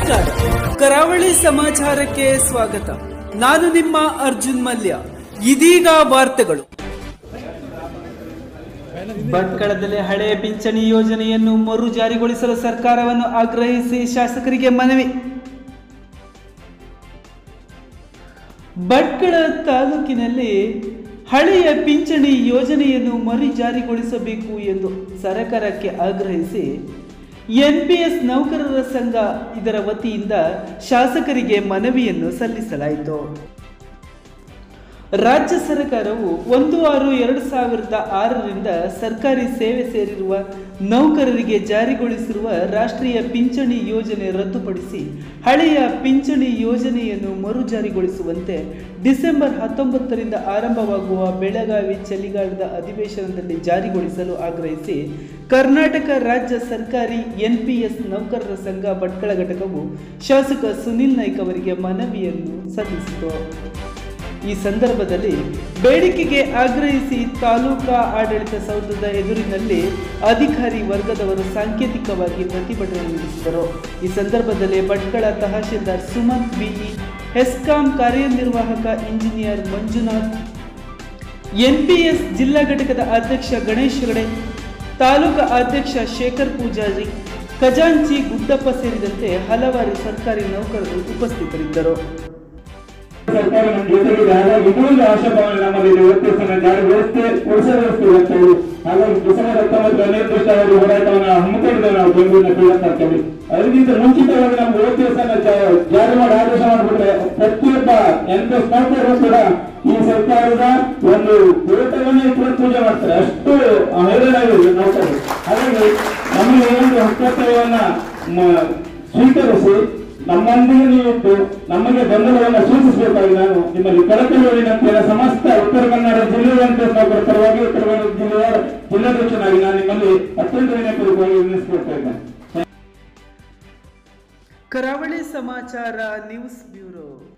ನಮಸ್ಕಾರ, ಕರಾವಳಿ ಸಮಾಚಾರಕ್ಕೆ ಸ್ವಾಗತ. ನಾನು ನಿಮ್ಮ ಅರ್ಜುನ್ ಮಲ್ಯ. ಇದೀಗ ವಾರ್ತೆಗಳು. ಭಟ್ಕಳದಲ್ಲಿ ಹಳೆಯ ಪಿಂಚಣಿ ಯೋಜನೆಯನ್ನು ಮರು ಜಾರಿಗೊಳಿಸಲು ಸರ್ಕಾರವನ್ನು ಆಗ್ರಹಿಸಿ ಶಾಸಕರಿಗೆ ಮನವಿ. ಭಟ್ಕಳ ತಾಲೂಕಿನಲ್ಲಿ ಹಳೆಯ ಪಿಂಚಣಿ ಯೋಜನೆಯನ್ನು ಮರು ಜಾರಿಗೊಳಿಸಬೇಕು ಎಂದು ಸರ್ಕಾರಕ್ಕೆ ಆಗ್ರಹಿಸಿ ಎನ್ಪಿಎಸ್ ನೌಕರರ ಸಂಘ ಇದರ ವತಿಯಿಂದ ಶಾಸಕರಿಗೆ ಮನವಿಯನ್ನು ಸಲ್ಲಿಸಲಾಯಿತು. ರಾಜ್ಯ ಸರ್ಕಾರವು 1/6/2006ರಿಂದ ಸರ್ಕಾರಿ ಸೇವೆ ಸೇರಿರುವ ನೌಕರರಿಗೆ ಜಾರಿಗೊಳಿಸಿರುವ ರಾಷ್ಟ್ರೀಯ ಪಿಂಚಣಿ ಯೋಜನೆ ರದ್ದುಪಡಿಸಿ ಹಳೆಯ ಪಿಂಚಣಿ ಯೋಜನೆಯನ್ನು ಮರು ಜಾರಿಗೊಳಿಸುವಂತೆ ಡಿಸೆಂಬರ್ 19ರಿಂದ ಆರಂಭವಾಗುವ ಬೆಳಗಾವಿ ಚಳಿಗಾಲದ ಅಧಿವೇಶನದಲ್ಲಿ ಜಾರಿಗೊಳಿಸಲು ಆಗ್ರಹಿಸಿ ಕರ್ನಾಟಕ ರಾಜ್ಯ ಸರ್ಕಾರಿ ಎನ್ಪಿಎಸ್ ನೌಕರರ ಸಂಘ ಭಟ್ಕಳ ಘಟಕವು ಶಾಸಕ ಸುನಿಲ್ ನಾಯ್ಕ್ ಅವರಿಗೆ ಮನವಿಯನ್ನು ಸಲ್ಲಿಸಿತು. ಈ ಸಂದರ್ಭದಲ್ಲಿ ಬೇಡಿಕೆಗೆ ಆಗ್ರಹಿಸಿ ತಾಲೂಕಾ ಆಡಳಿತ ಸೌಧದ ಎದುರಿನಲ್ಲಿ ಅಧಿಕಾರಿ ವರ್ಗದವರು ಸಾಂಕೇತಿಕವಾಗಿ ಪ್ರತಿಭಟನೆ ನಡೆಸಿದರು. ಈ ಸಂದರ್ಭದಲ್ಲಿ ಭಟ್ಕಳ ತಹಶೀಲ್ದಾರ್ ಸುಮಂತ್ ಬಿಇ, ಹೆಸ್ಕಾಂ ಕಾರ್ಯನಿರ್ವಾಹಕ ಇಂಜಿನಿಯರ್ ಮಂಜುನಾಥ್, ಎನ್ಪಿಎಸ್ ಜಿಲ್ಲಾ ಘಟಕದ ಅಧ್ಯಕ್ಷ ಗಣೇಶ್ ಹೆಗಡೆ, ತಾಲೂಕಾ ಅಧ್ಯಕ್ಷ ಶೇಖರ್ ಪೂಜಾರಿ, ಖಜಾಂಚಿ ಗುಡ್ಡಪ್ಪ ಸೇರಿದಂತೆ ಹಲವಾರು ಸರ್ಕಾರಿ ನೌಕರರು ಉಪಸ್ಥಿತರಿದ್ದರು. ಸರ್ಕಾರ ನಮ್ಮ ಜೊತೆಗಿದೆ. ಹಾಗಾಗಿ ಇನ್ನೊಂದು ಆಶಾಭಾವನೆ ನಮ್ಮಲ್ಲಿ ವ್ಯವಸ್ಥೆ ಜಾರಿಗೊಳಿಸುತ್ತೆ ಉಳಿಸಲು. ಹಾಗಾಗಿ ಡಿಸೆಂಬರ್ 19 ಅನಿರ್ದಿಷ್ಟಾವಧಿ ಹೋರಾಟವನ್ನು ಹಮ್ಮಿಕೊಂಡಿದ್ದೇವೆ ನಾವು ಬೆಂಗಳೂರಿನ ಕ್ರೀಡಾರ್ಥದಲ್ಲಿ. ಅದಕ್ಕಿಂತ ಮುಂಚಿತವಾಗಿ ನಮ್ಮ ವ್ಯವಸ್ಥೆಯನ್ನು ಜಾರಿ ಮಾಡಿ ಆದೇಶ ಮಾಡಿಬಿಟ್ರೆ ಪ್ರತಿಯೊಬ್ಬ ಎನ್ಪಿಎಸ್ ನೌಕರರು ಕೂಡ ಈ ಸರ್ಕಾರದ ಒಂದು ವೇತನವನ್ನೇ ಕೂಡ ಪೂಜೆ ಮಾಡ್ತಾರೆ. ಅಷ್ಟು ಹೈರಾಣಾಗಿದೆ ನೌಕರರು. ಹಾಗಾಗಿ ನಮಗೆ ಒಂದು ಕರ್ತವ್ಯವನ್ನ ಸ್ವೀಕರಿಸಿ ನಮ್ಮೊಂದಿಗೆ ನೀವಿಟ್ಟು ನಮಗೆ ಬೆಂಬಲವನ್ನು ಸೂಚಿಸಬೇಕಾಗಿ ನಾನು ನಿಮ್ಮಲ್ಲಿ ಕಳಕಳಿಯಲ್ಲಿ ನಂತರ ಸಮಸ್ತ ಉತ್ತರ ಕನ್ನಡ ಜಿಲ್ಲೆಯ ನೌಕರ ಪರವಾಗಿ ಉತ್ತರ ಕನ್ನಡ ಜಿಲ್ಲೆಯ ಜಿಲ್ಲಾಧ್ಯಕ್ಷನಾಗಿ ನಾನು ನಿಮ್ಮಲ್ಲಿ ಅತ್ಯಂತ ವಿನಯಪೂರ್ವಕವಾಗಿ ವಿನಂತಿಸಿಕೊಳ್ತಾ ಇದ್ದೇನೆ. ಕರಾವಳಿ ಸಮಾಚಾರ ನ್ಯೂಸ್ ಬ್ಯೂರೋ.